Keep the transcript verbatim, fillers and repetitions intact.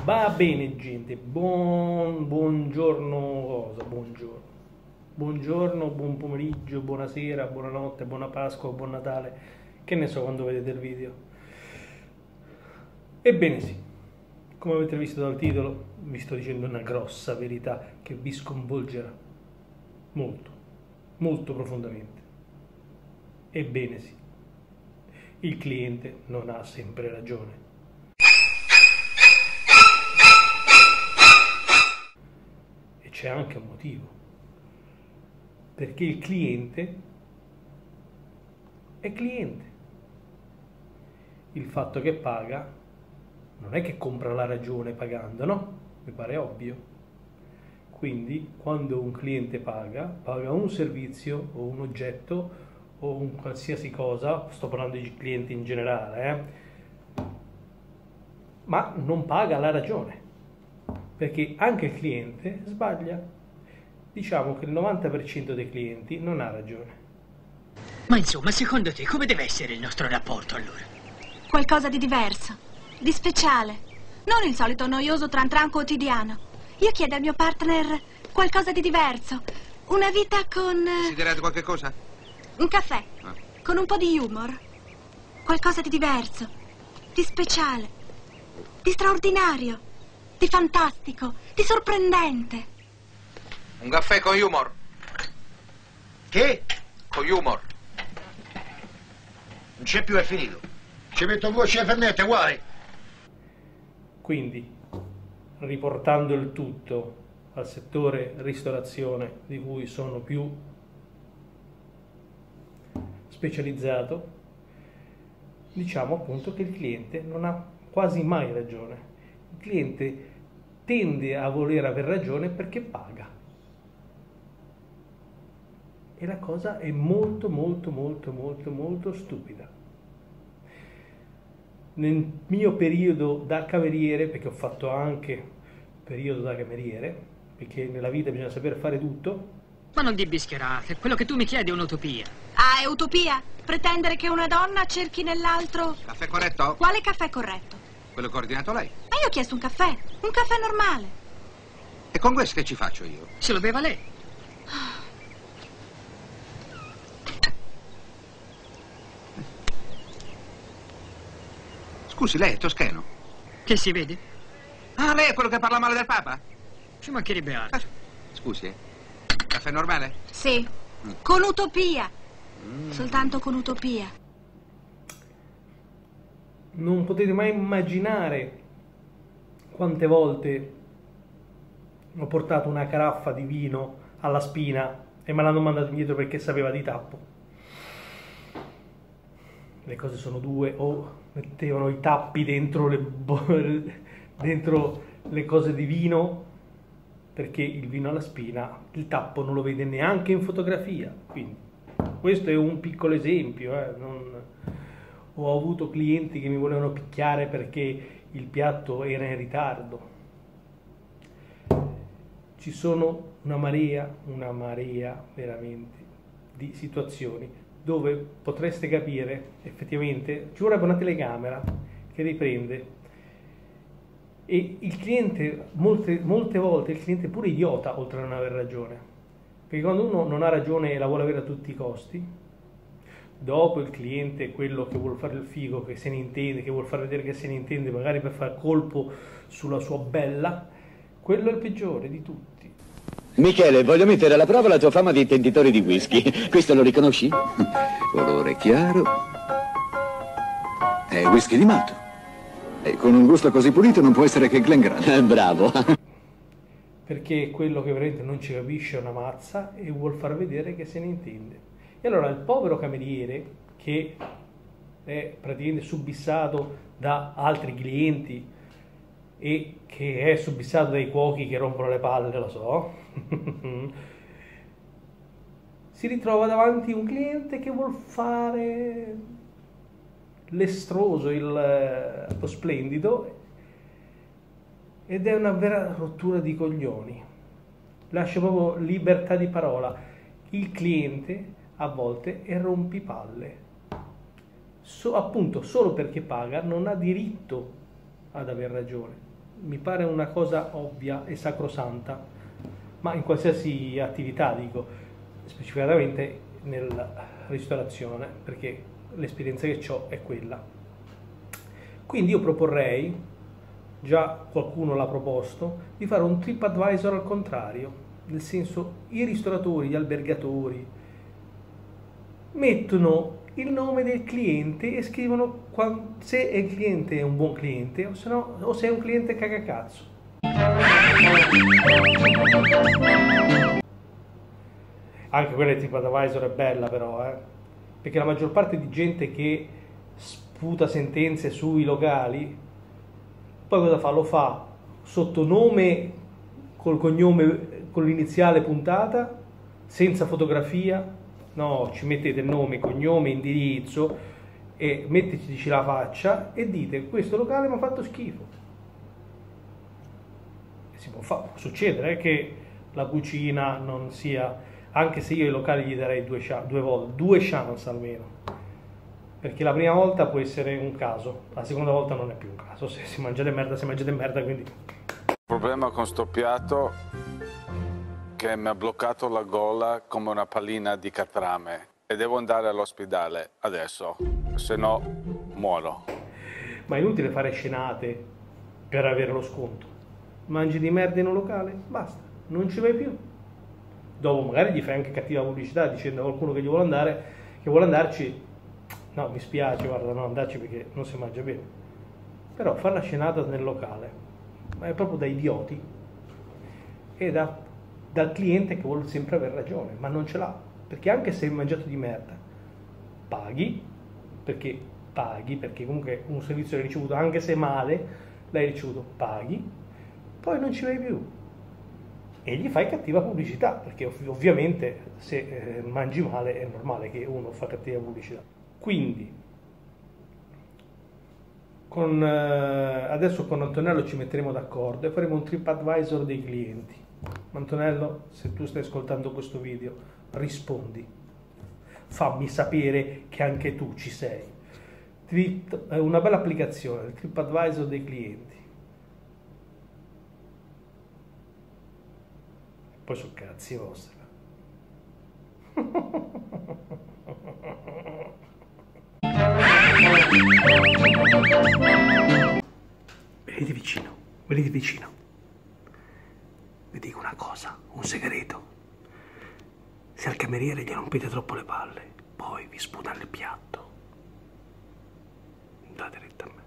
Va bene gente, buon, buongiorno cosa? Buongiorno. Buongiorno, buon pomeriggio, buonasera, buonanotte, buona Pasqua, buon Natale, che ne so quando vedete il video. Ebbene sì, come avete visto dal titolo, vi sto dicendo una grossa verità che vi sconvolgerà molto, molto profondamente. Ebbene sì, il cliente non ha sempre ragione. E c'è anche un motivo. Perché il cliente è cliente. Il fatto che paga non è che compra la ragione pagando, no? Mi pare ovvio. Quindi quando un cliente paga, paga un servizio o un oggetto o un qualsiasi cosa, sto parlando di clienti in generale, eh? Ma non paga la ragione, perché anche il cliente sbaglia. Diciamo che il novanta per cento dei clienti non ha ragione. Ma insomma, secondo te come deve essere il nostro rapporto allora? Qualcosa di diverso, di speciale, non il solito noioso tran tran quotidiano. Io chiedo al mio partner qualcosa di diverso, una vita con... Desiderate qualche cosa? Un caffè, Ah. con un po' di humor, qualcosa di diverso, di speciale, di straordinario, di fantastico, di sorprendente. Un caffè con humor. Che? Con humor. Non c'è più, è finito. Ci metto voce e fermette, uguali. Quindi, riportando il tutto al settore ristorazione, di cui sono più specializzato, diciamo appunto che il cliente non ha quasi mai ragione. Il cliente tende a voler aver ragione perché paga. E la cosa è molto molto molto molto molto stupida. Nel mio periodo da cameriere, perché ho fatto anche periodo da cameriere, perché nella vita bisogna saper fare tutto. Ma non di bischerate, quello che tu mi chiedi è un'utopia. Ah, è utopia? Pretendere che una donna cerchi nell'altro... Caffè corretto? Quale caffè corretto? Quello che ho ordinato lei. Ma io ho chiesto un caffè, un caffè normale. E con questo che ci faccio io? Se lo beva lei. Scusi, lei è toscano? Che si vede? Ah, lei è quello che parla male del Papa? Ci mancherebbe altro. Ah, scusi, eh. Caffè normale? Sì, con utopia. Soltanto con utopia. Non potete mai immaginare quante volte ho portato una caraffa di vino alla Spina e me l'hanno mandato indietro perché sapeva di tappo. Le cose sono due: o mettevano i tappi dentro le, dentro le cose di vino, perché il vino alla Spina il tappo non lo vede neanche in fotografia. Quindi questo è un piccolo esempio, eh. Non... ho avuto clienti che mi volevano picchiare perché il piatto era in ritardo. Ci sono una marea, una marea veramente di situazioni dove potreste capire effettivamente, ci vorrebbe una telecamera che riprende, e il cliente, molte, molte volte il cliente è pure idiota oltre a non aver ragione, perché quando uno non ha ragione e la vuole avere a tutti i costi, dopo il cliente è quello che vuole fare il figo, che se ne intende, che vuole far vedere che se ne intende, magari per far colpo sulla sua bella, quello è il peggiore di tutti. Michele, voglio mettere alla prova la tua fama di intenditore di whisky. Questo lo riconosci? Colore chiaro. È whisky di malto. E con un gusto così pulito non può essere che Glengrant. Bravo. Perché è quello che veramente non ci capisce una mazza e vuol far vedere che se ne intende. E allora il povero cameriere, che è praticamente subissato da altri clienti e che è subissato dai cuochi che rompono le palle, lo so, si ritrova davanti un cliente che vuol fare l'estroso, il, lo splendido, ed è una vera rottura di coglioni. Lascia proprio libertà di parola. Il cliente a volte è rompipalle, so, appunto solo perché paga non ha diritto ad aver ragione. mi pare una cosa ovvia e sacrosanta, ma in qualsiasi attività, dico, specificatamente nella ristorazione, perché l'esperienza che ho è quella. Quindi io proporrei, già qualcuno l'ha proposto, di fare un TripAdvisor al contrario, nel senso i ristoratori, gli albergatori mettono il nome del cliente e scrivono se il cliente è un buon cliente o se, no, o se è un cliente cagacazzo. Anche quella di TripAdvisor è bella però, eh? Perché la maggior parte di gente che sputa sentenze sui locali, poi cosa fa? Lo fa sotto nome, col cognome, con l'iniziale puntata, senza fotografia. No, ci mettete nome, cognome, indirizzo e metteteci la faccia e dite questo locale mi ha fatto schifo. E si può, fa, può succedere eh, che la cucina non sia, anche se io ai locali gli darei due, due volte, due chance almeno, perché la prima volta può essere un caso, la seconda volta non è più un caso, se si mangiate merda, si mangiate merda, quindi... Il problema con sto piatto che mi ha bloccato la gola come una pallina di catrame e devo andare all'ospedale adesso, se no muoro. Ma è inutile fare scenate per avere lo sconto. Mangi di merda in un locale, basta, non ci vai più. Dopo magari gli fai anche cattiva pubblicità dicendo a qualcuno che gli vuole andare, che vuole andarci, no, mi spiace, guarda, non andarci perché non si mangia bene. Però fare la scenata nel locale, ma è proprio da idioti e da dal cliente che vuole sempre aver ragione, ma non ce l'ha, perché anche se hai mangiato di merda, paghi, perché paghi, perché comunque un servizio l'hai ricevuto, anche se male, l'hai ricevuto, paghi, poi non ci vai più. E gli fai cattiva pubblicità, perché ov- ovviamente se eh, mangi male è normale che uno fa cattiva pubblicità. Quindi, con, eh, adesso con Antonello ci metteremo d'accordo e faremo un TripAdvisor dei clienti. Antonello, se tu stai ascoltando questo video, rispondi, fammi sapere che anche tu ci sei. È una bella applicazione, il TripAdvisor dei clienti. Poi sono cazzi vostri. Venite vicino, venite vicino. Vi dico una cosa, un segreto. Se al cameriere gli rompete troppo le palle, poi vi sputa nel piatto. Date retta a me.